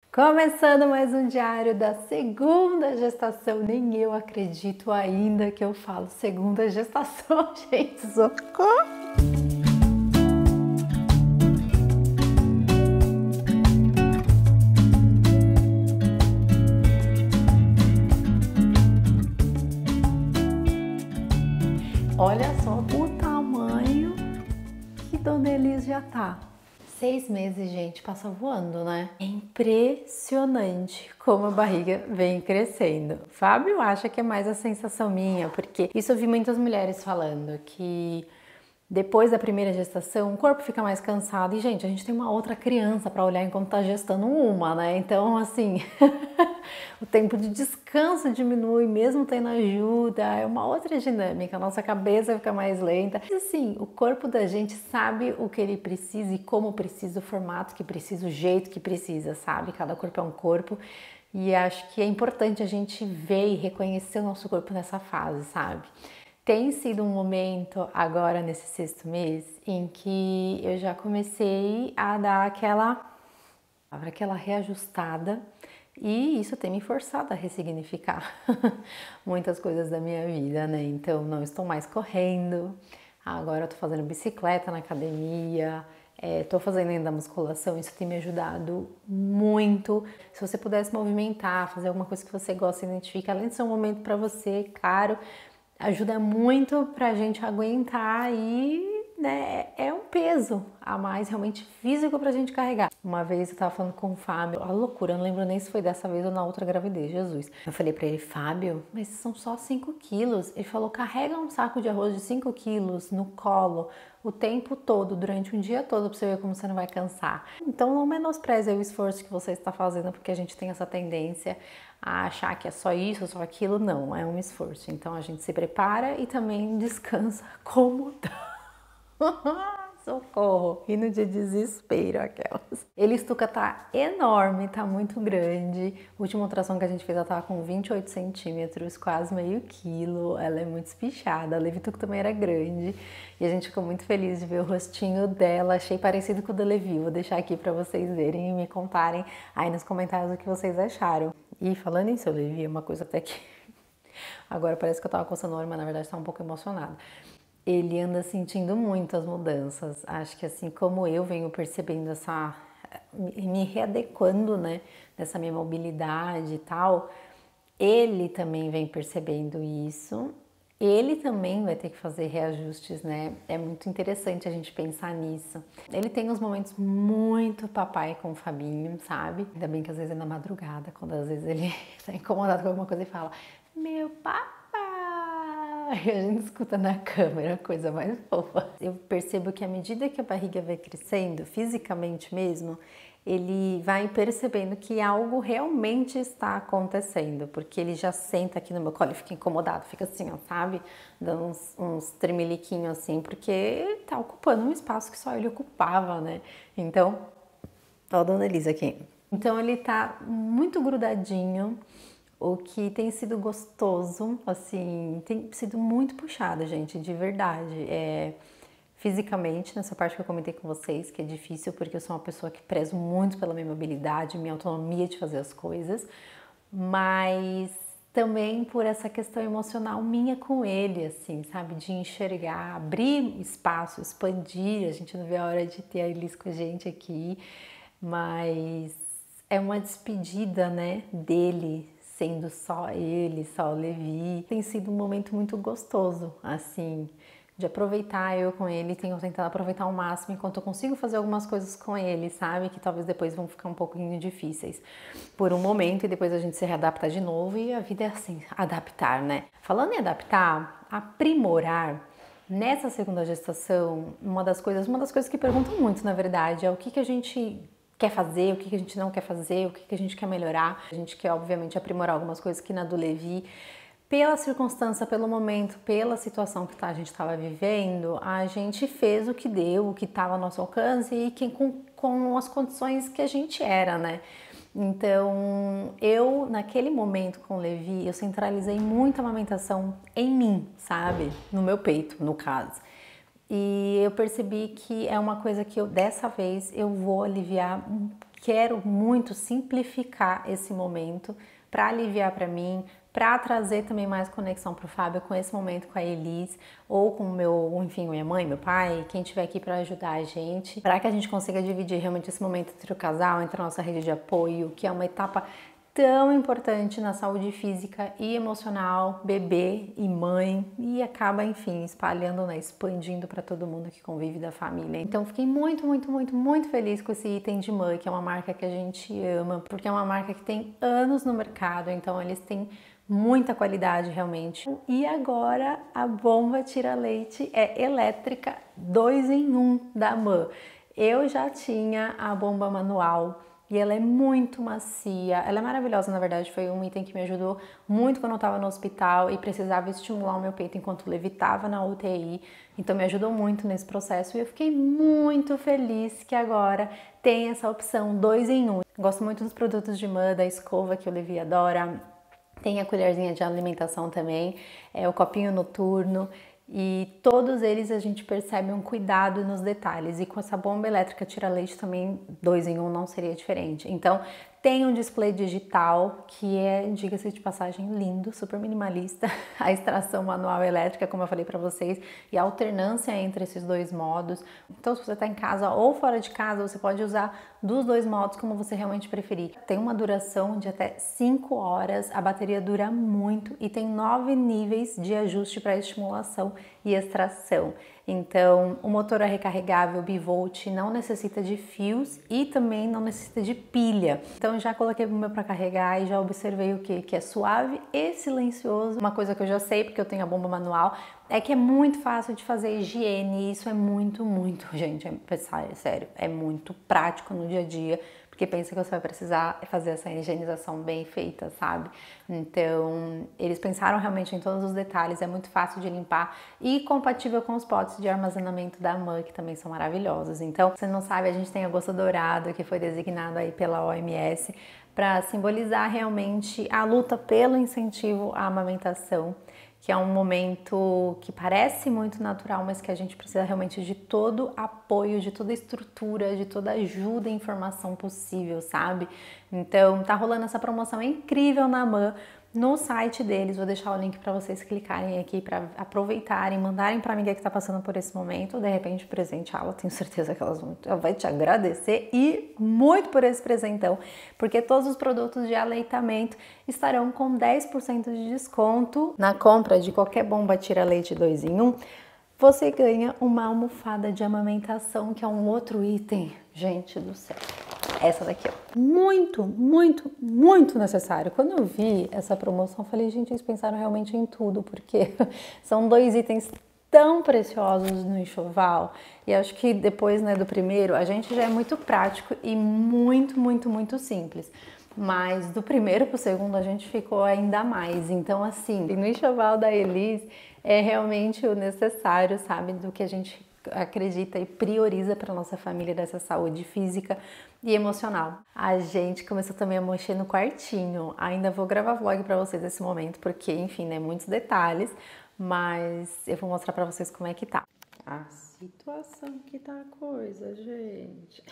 Começando mais um diário da segunda gestação. Nem eu acredito ainda que eu falo segunda gestação, gente. Socorro! Olha só o tamanho que Dona Elis já tá. 6 meses, gente, passa voando, né? É impressionante como a barriga vem crescendo. Fábio acha que é mais a sensação minha, porque isso eu vi muitas mulheres falando, que depois da primeira gestação o corpo fica mais cansado. E, gente, a gente tem uma outra criança para olhar enquanto tá gestando uma, né? Então, assim, o tempo de descanso diminui, mesmo tendo ajuda, é uma outra dinâmica. A nossa cabeça fica mais lenta. Mas, assim, o corpo da gente sabe o que ele precisa e como precisa, o formato que precisa, o jeito que precisa, sabe? Cada corpo é um corpo. E acho que é importante a gente ver e reconhecer o nosso corpo nessa fase, sabe? Tem sido um momento agora nesse 6º mês em que eu já comecei a dar aquela reajustada e isso tem me forçado a ressignificar muitas coisas da minha vida, né? Então não estou mais correndo, agora eu tô fazendo bicicleta na academia, tô fazendo ainda musculação, isso tem me ajudado muito. Se você pudesse movimentar, fazer alguma coisa que você gosta, identifica, além de ser um momento para você, claro, ajuda muito pra gente aguentar e, né, é um peso a mais realmente físico pra gente carregar. Uma vez eu tava falando com o Fábio, a loucura, eu não lembro nem se foi dessa vez ou na outra gravidez, Jesus. Eu falei pra ele, Fábio, mas são só 5 quilos. Ele falou, carrega um saco de arroz de 5 quilos no colo o tempo todo, durante um dia todo, pra você ver como você não vai cansar. Então não menospreze o esforço que você está fazendo, porque a gente tem essa tendência a achar que é só isso, só aquilo. Não, é um esforço. Então a gente se prepara e também descansa como dá. Socorro! Rindo de desespero aquelas. Elistuca tá enorme, tá muito grande. A última ultrassom que a gente fez, ela tava com 28 centímetros, quase meio quilo. Ela é muito espichada. A Levituca também era grande. E a gente ficou muito feliz de ver o rostinho dela. Achei parecido com o da Levi. Vou deixar aqui pra vocês verem e me contarem aí nos comentários o que vocês acharam. E falando em seu Levi, uma coisa até que... Agora parece que eu tava coçando o olho, mas na verdade tava um pouco emocionada. Ele anda sentindo muito as mudanças. Acho que assim como eu venho percebendo me readequando, né, dessa minha mobilidade e tal, ele também vem percebendo isso. Ele também vai ter que fazer reajustes, né? É muito interessante a gente pensar nisso. Ele tem uns momentos muito papai com o Fabinho, sabe? Ainda bem que às vezes é na madrugada, quando às vezes ele tá incomodado com alguma coisa e fala: meu papai! E a gente escuta na câmera, coisa mais fofa. Eu percebo que à medida que a barriga vai crescendo, fisicamente mesmo, ele vai percebendo que algo realmente está acontecendo, porque ele já senta aqui no meu colo e fica incomodado, fica assim, ó, sabe? Dando uns tremeliquinhos assim, porque ele tá ocupando um espaço que só ele ocupava, né? Então, ó a Dona Elisa aqui. Então ele tá muito grudadinho, o que tem sido gostoso, assim, tem sido muito puxado, gente, de verdade. Fisicamente, nessa parte que eu comentei com vocês, que é difícil porque eu sou uma pessoa que prezo muito pela minha mobilidade, minha autonomia de fazer as coisas, mas também por essa questão emocional minha com ele, assim, sabe, de enxergar, abrir espaço, expandir. A gente não vê a hora de ter a Elis com a gente aqui, mas é uma despedida, né, dele, sendo só ele, só o Levi. Tem sido um momento muito gostoso, assim, de aproveitar eu com ele. Tenho tentado aproveitar ao máximo enquanto eu consigo fazer algumas coisas com ele, sabe? Que talvez depois vão ficar um pouquinho difíceis por um momento e depois a gente se readapta de novo e a vida é assim, adaptar, né? Falando em adaptar, aprimorar, nessa segunda gestação, uma das coisas que perguntam muito, na verdade, é o que a gente quer fazer, o que a gente não quer fazer, o que a gente quer melhorar. A gente quer, obviamente, aprimorar algumas coisas que na do Levi, pela circunstância, pelo momento, pela situação que a gente estava vivendo, a gente fez o que deu, o que estava ao nosso alcance e com as condições que a gente era, né? Então, eu, naquele momento com o Levi, eu centralizei muito a amamentação em mim, sabe? No meu peito, no caso. E eu percebi que é uma coisa que dessa vez eu vou aliviar quero muito simplificar esse momento para aliviar para mim, para trazer também mais conexão para o Fábio com esse momento com a Elis, ou com o meu, enfim, minha mãe, meu pai, quem estiver aqui para ajudar a gente, para que a gente consiga dividir realmente esse momento entre o casal, entre a nossa rede de apoio, que é uma etapa tão importante na saúde física e emocional, bebê e mãe, e acaba, enfim, espalhando, né, expandindo para todo mundo que convive da família. Então, fiquei muito feliz com esse item de mãe, que é uma marca que a gente ama, porque é uma marca que tem anos no mercado, então eles têm muita qualidade realmente. E agora a bomba tira-leite é elétrica 2 em 1 da MAN. Eu já tinha a bomba manual e ela é muito macia, ela é maravilhosa, na verdade, foi um item que me ajudou muito quando eu estava no hospital e precisava estimular o meu peito enquanto levitava na UTI, então me ajudou muito nesse processo e eu fiquei muito feliz que agora tem essa opção 2 em 1. Gosto muito dos produtos de MAN, da escova que o Levi adora, tem a colherzinha de alimentação também, é o copinho noturno, e todos eles a gente percebe um cuidado nos detalhes, e com essa bomba elétrica tira-leite também 2 em 1 não seria diferente. Então tem um display digital que é, diga-se de passagem, lindo, super minimalista, a extração manual elétrica, como eu falei para vocês, e a alternância entre esses dois modos. Então se você está em casa ou fora de casa, você pode usar dos dois modos como você realmente preferir. Tem uma duração de até 5 horas, a bateria dura muito e tem 9 níveis de ajuste para estimulação e extração. Então, o motor é recarregável bivolt, não necessita de fios e também não necessita de pilha. Então, já coloquei o meu para carregar e já observei o que é suave e silencioso. Uma coisa que eu já sei, porque eu tenho a bomba manual, é que é muito fácil de fazer higiene, e isso é muito, gente, sério, é muito prático no dia a dia, porque pensa que você vai precisar fazer essa higienização bem feita, sabe? Então, eles pensaram realmente em todos os detalhes, é muito fácil de limpar e compatível com os potes de armazenamento da MAN, que também são maravilhosos. Então, você não sabe, a gente tem a Gosto Dourado, que foi designado aí pela OMS, para simbolizar realmente a luta pelo incentivo à amamentação, que é um momento que parece muito natural, mas que a gente precisa realmente de todo apoio, de toda estrutura, de toda ajuda e informação possível, sabe? Então, tá rolando essa promoção incrível na MAN, no site deles. Vou deixar o link para vocês clicarem aqui para aproveitarem, mandarem para a amiga que está passando por esse momento, ou de repente presenteá-la. Tenho certeza que ela vai te agradecer e muito por esse presentão, porque todos os produtos de aleitamento estarão com 10% de desconto na compra de qualquer bomba tira-leite 2 em 1. Você ganha uma almofada de amamentação, que é um outro item, gente do céu. Essa daqui, ó. Muito necessário. Quando eu vi essa promoção, eu falei, gente, eles pensaram realmente em tudo, porque são 2 itens tão preciosos no enxoval. E acho que depois, né, do primeiro, a gente já é muito prático e muito simples. Mas do primeiro pro segundo a gente ficou ainda mais. Então, assim, no enxoval da Elis é realmente o necessário, sabe, do que a gente acredita e prioriza para nossa família, dessa saúde física e emocional. A gente começou também a mexer no quartinho. Ainda vou gravar vlog para vocês nesse momento, porque, enfim, né, muitos detalhes, mas eu vou mostrar para vocês como é que tá. A situação que tá a coisa, gente.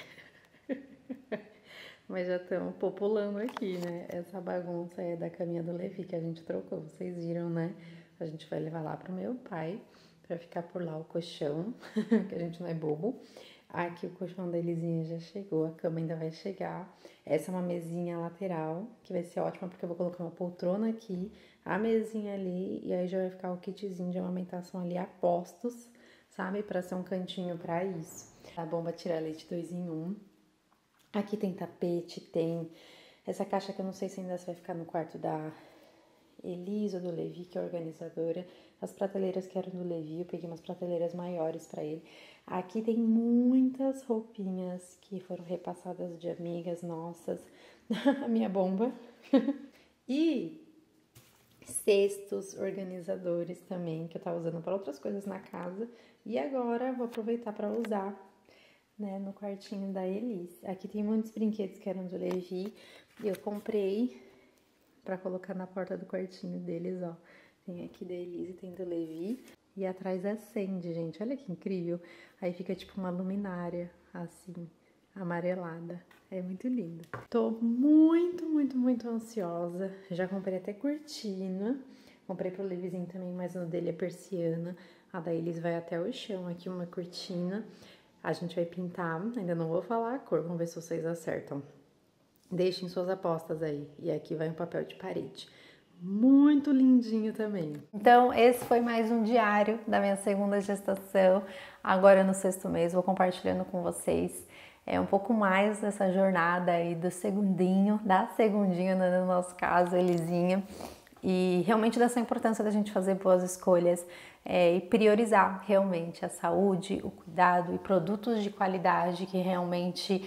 Mas já estamos populando aqui, né? Essa bagunça é da caminha do Levi que a gente trocou, vocês viram, né? A gente vai levar lá pro meu pai, pra ficar por lá o colchão, que a gente não é bobo. Aqui o colchão da Elisinha já chegou, a cama ainda vai chegar. Essa é uma mesinha lateral, que vai ser ótima porque eu vou colocar uma poltrona aqui, a mesinha ali, e aí já vai ficar o kitzinho de amamentação ali a postos, sabe? Pra ser um cantinho pra isso. A bomba tira-leite 2 em 1. Aqui tem tapete, tem essa caixa que eu não sei se ainda vai ficar no quarto da Elis ou do Levi, que é a organizadora. As prateleiras que eram do Levi, eu peguei umas prateleiras maiores pra ele. Aqui tem muitas roupinhas que foram repassadas de amigas nossas. A minha bomba. E cestos organizadores também, que eu tava usando para outras coisas na casa. E agora vou aproveitar para usar, né, no quartinho da Elis. Aqui tem muitos brinquedos que eram do Levi e eu comprei pra colocar na porta do quartinho deles, ó. Tem aqui da Elis e tem do Levi. E atrás acende, gente. Olha que incrível. Aí fica tipo uma luminária, assim, amarelada. É muito lindo. Tô muito ansiosa. Já comprei até cortina. Comprei pro Levizinho também, mas no dele é persiana. A da Elis vai até o chão aqui, uma cortina. A gente vai pintar, ainda não vou falar a cor, vamos ver se vocês acertam. Deixem suas apostas aí. E aqui vai um papel de parede. Muito lindinho também. Então, esse foi mais um diário da minha segunda gestação. Agora no 6º mês, vou compartilhando com vocês um pouco mais dessa jornada aí do segundinho, da segundinha, no nosso caso, Elisinha. E realmente dessa importância da gente fazer boas escolhas e priorizar realmente a saúde, o cuidado e produtos de qualidade que realmente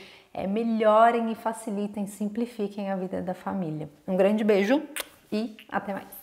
melhorem e facilitem, simplifiquem a vida da família. Um grande beijo e até mais!